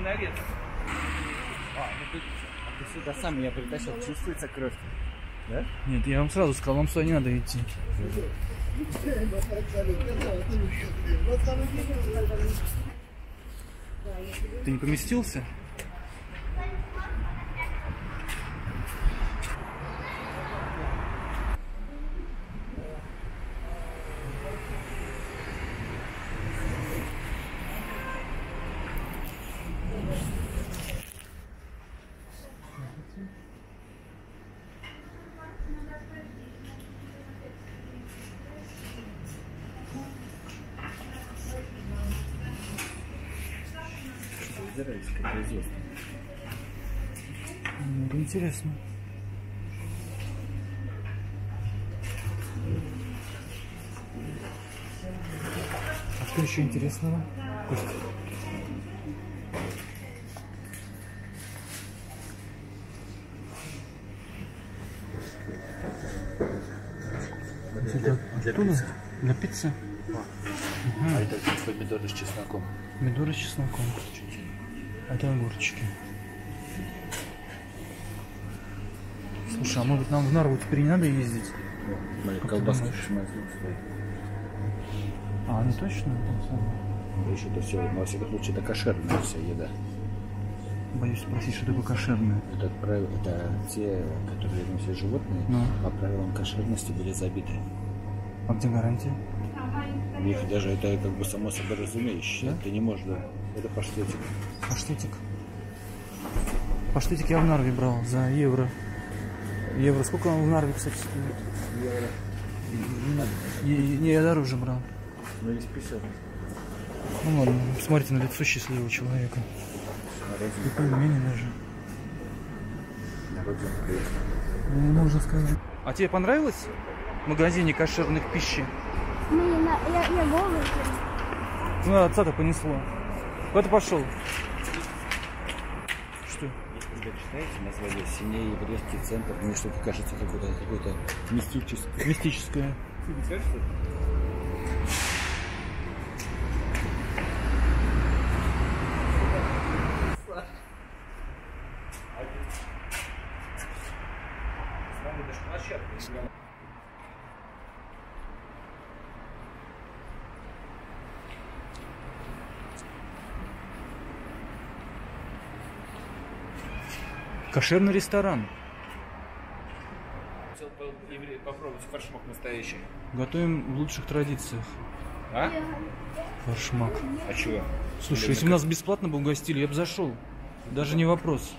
минарет. Ты сюда сам меня притащил, чувствуется кровь? Да? Нет, я вам сразу сказал, вам сюда не надо идти. Ты не поместился? Это интересно. А что еще интересного? Для пиццы? А это помидоры с чесноком. Помидоры с чесноком. А это огурчики. Слушай, а может быть нам в Нарву теперь не надо ездить? Колбаски. А, не точно? Еще это все, во всяком случае, это кошерная вся еда. Боюсь спросить, что такое кошерное. Это те, которые носят животные, по правилам кошерности были забиты. А где гарантия? У них даже это как бы само собой разумеющее. Да? Ты не можешь, да. Это паштетик. Паштетик. Паштетик я в Нарве брал за евро. Евро. Сколько он в Нарве, кстати, стоит? Евро. Не, я дороже брал. Ну, есть 50. Ну ладно, смотрите на лицо счастливого человека. И пельмени даже. Можно сказать. А тебе понравилось в магазине кошерных пищи? Я голый. Ну, отца-то понесло. Куда ты пошел? Что? Вы читаете название «Синей еврейский центр»? Мне что-то кажется какое-то мистическое. Мистическое. Тебе кажется? Кошерный ресторан. Хотел попробовать форшмак настоящий. Готовим в лучших традициях. А? Форшмак. А чего? Слушай, если бы нас бесплатно бы угостили, я бы зашел. Даже не вопрос.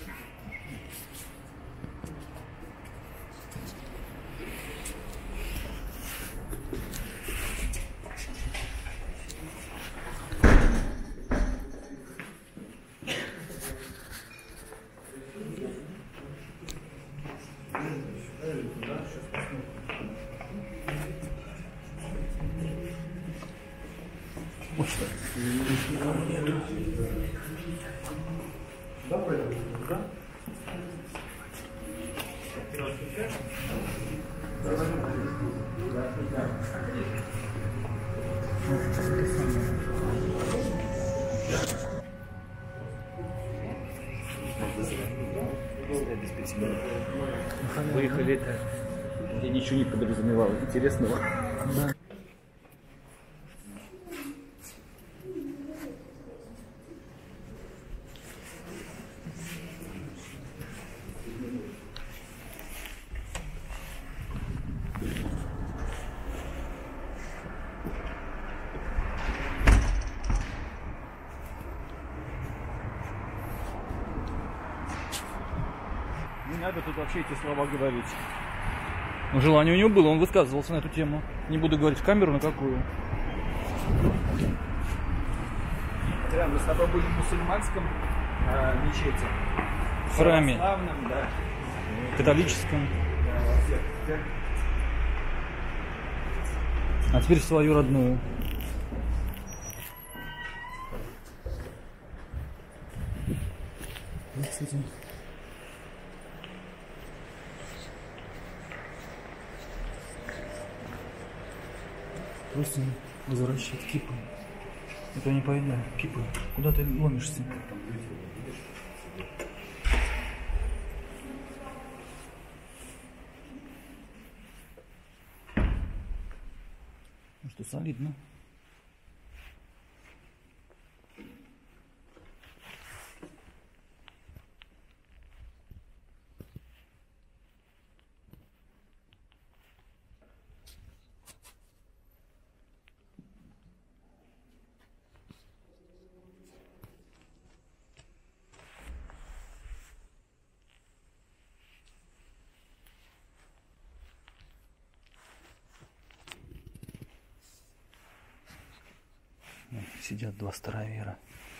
Выехали это. Я ничего не подразумевал интересного. Да. Не надо тут вообще эти слова говорить. Но желание у него было, он высказывался на эту тему. Не буду говорить в камеру, на какую. Да, мы с тобой были в мусульманском мечети. В храме. Православном, да. Католическом. Да, во всех. А теперь в свою родную. Вот с этим. Просто возвращать кипы. Это не пойду. Кипы. Куда ты ломишься? Ну что, солидно. Сидят два старовера.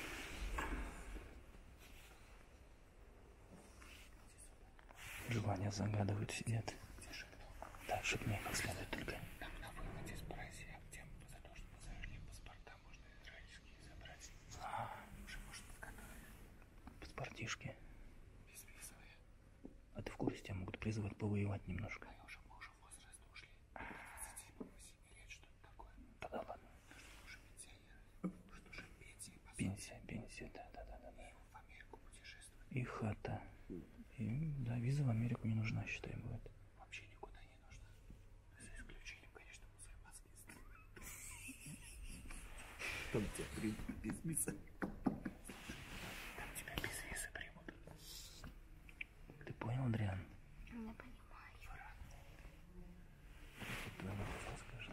Желание загадывают, сидят. Да, шепни как следует только. Там на выходе спроси, а где за то, что мы зажгли паспорта, можно израильские забрать. Уже может подготовить. Паспортишки. Безвизовые. А ты в курсе, тебя могут призывать повоевать немножко? Мы уже в возраст ушли. 27 лет, что-то такое. Да ладно. Уже пенсионеры. Что же пенсии? Пенсия, да. И в Америку путешествовать. И хата. И, да, виза в Америку не нужна, считай, будет. Вообще никуда не нужно. За исключением, конечно, мусульманских стран. Там тебя примут без визы. Там тебя без визы примут. Ты понял, Адриан? Я понимаю. Твой вопрос скажет.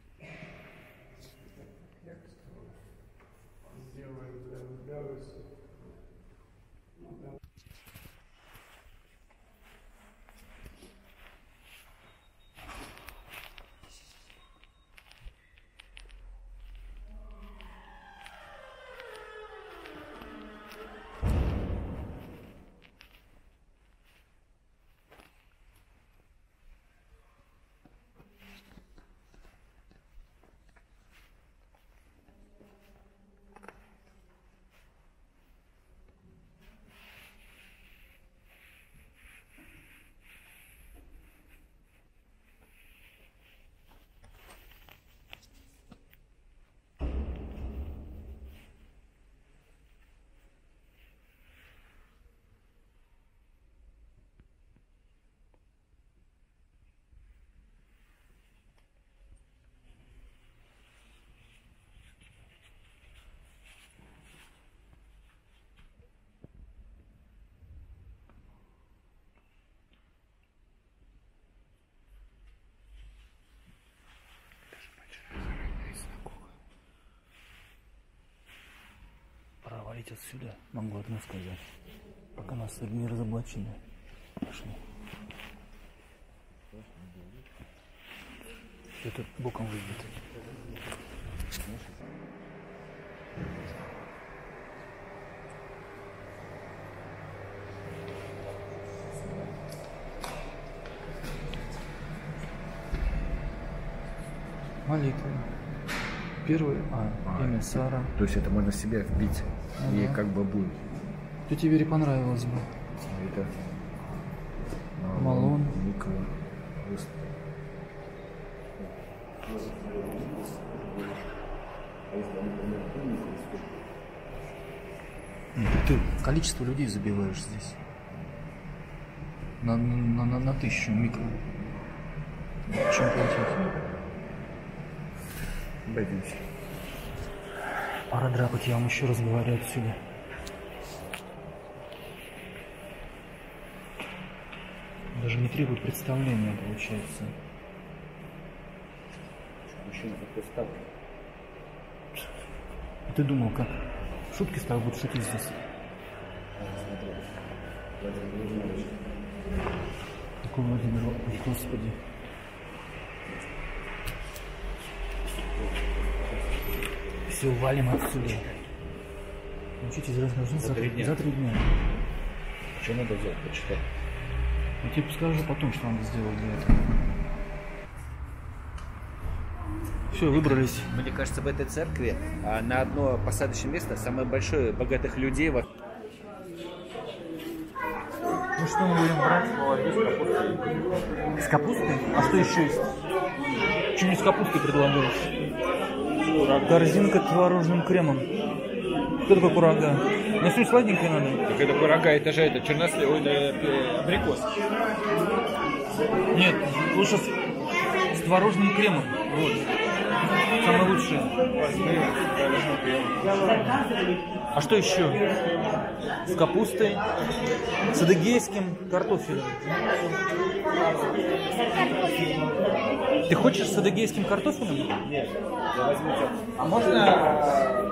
Провалить отсюда, могу одно сказать. Пока нас не разоблачили. Пошли. Это боком выйдет. Молитва. Первый, имя Сара. То есть это можно в себя вбить, и как бы будет. Тете Вере понравилось бы. Это Малон. Никола. Ты количество людей забиваешь здесь. На 1000 микро. Чем платить? Боюсь. Пора драпать, я вам еще раз говорю отсюда. Даже не требует представления, получается. Мужчина такой ставки. А ты думал, как шутки с тобой будут шутить здесь? Какой Владимир, Господи. Все, валим отсюда. Учитесь размножиться за 3 дня. За 3 дня. Что надо делать? Почитай. Я тебе скажу потом, что надо сделать для этого. Все, выбрались. Мне кажется, в этой церкви на одно посадочное место самое большое богатых людей. Ну что мы будем брать? С капустой? А что еще есть? Что не с капустой предлагаешь? Корзинка с творожным кремом. Что такое курага? Ну, все сладенькое надо. Так это курага, это же это чернослив, абрикос. Нет, лучше с творожным кремом. Вот. Самое лучшее. А что еще? С капустой, с адыгейским картофелем. Ты хочешь с адыгейским картофелем? Нет, я возьму. А можно...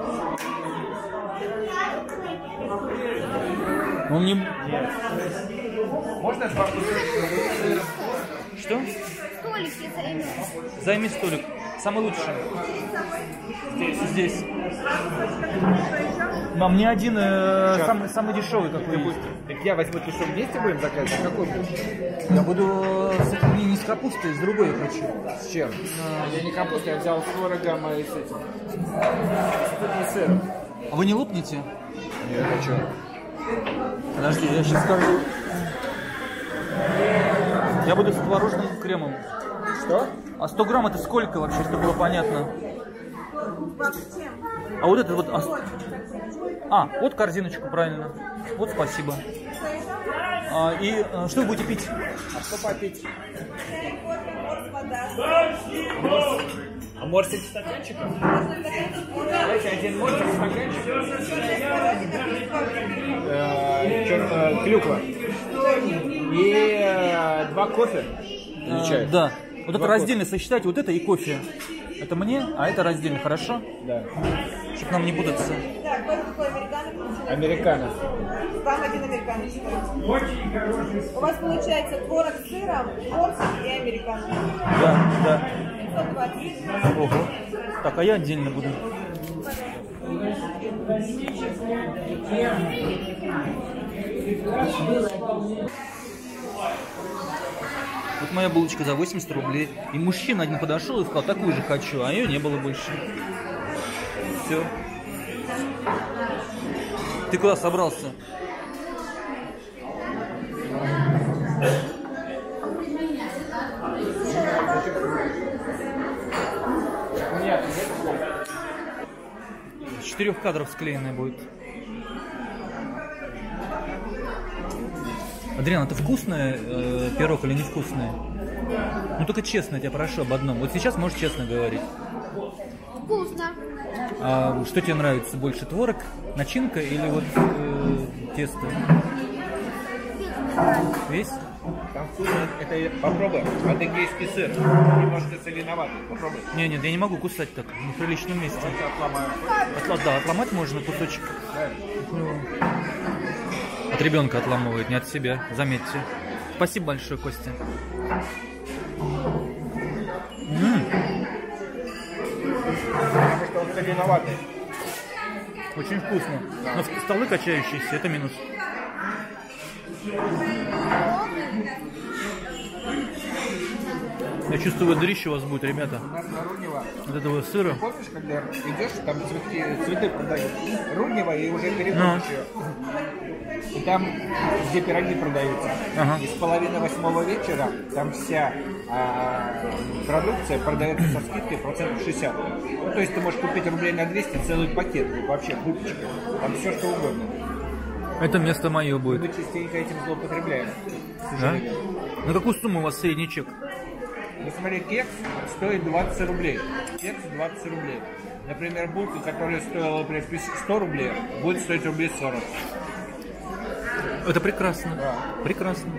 Он не... Нет. Можно с бабушкой? Что? Столики займи. Займи столик. Самый лучший. Здесь. Но мне один самый дешевый какой есть. Так я возьму, ты что, вместе будем заказывать? Какой будешь? Я буду не с капустой, с другой я хочу. С чем? Я не капусту, я взял с творогом и с этим. С сыром. А вы не лопнете? Нет, а что? Подожди, я сейчас скажу. Я буду с творожным кремом. Что? А 100 грамм это сколько вообще, чтобы было понятно? А вот это вот... вот корзиночку, правильно. Вот спасибо. И что вы будете пить? А что попить? А морсик стаканчиком? Давайте один морсик стаканчик. Клюква. И 2 кофе. Или чай? Да. Вот это Два раздельно сосчитайте, вот это и кофе. Это мне, а это раздельно, хорошо? Да. Чтобы нам не путаться. Американо. Там один американо считается. У вас получается творог с сыром, морсик и американо. Да. 120. Ого. Так, а я отдельно буду. Вот моя булочка за 80 рублей. И мужчина один подошел и сказал, такую же хочу, а ее не было больше. Все. Ты куда собрался? С 4 кадров склеенная будет. Адриан, это вкусное пирог или невкусное? Ну только честно, я тебя прошу об одном. Вот сейчас можешь честно говорить. Вкусно. А что тебе нравится больше, творог, начинка или вот тесто? Весь? Там вкусно. Это попробуй. Адыгейский сыр. Немножко соленоватый. Попробуй. Нет, я не могу кусать так, в неприличном месте. Отломаю. Да, отломать можно кусочек. Да. От ребенка отламывает, не от себя, заметьте. Спасибо большое, Костя. Потому что он соленоватый. Очень вкусно. Но столы качающиеся, это минус. Я чувствую, дырище у вас будет, ребята. У нас на Руднево. От этого сыра. Помнишь, когда идешь, там цветы продают. Руднево и уже переходишь ее. И там, где пироги продаются. Ага. И с половины 8 вечера там вся продукция продается со скидкой 60%. Ну, то есть ты можешь купить рублей на 200 целый пакет, вообще выпечка. Там все что угодно. Это место мое будет. Мы частенько этим злоупотребляем. Да? На какую сумму у вас средний чек? Ну, смотри, кекс стоит 20 рублей. Кекс 20 рублей. Например, булка, которая стоила, например, 100 рублей, будет стоить рублей 40. Это прекрасно. Да. Прекрасно.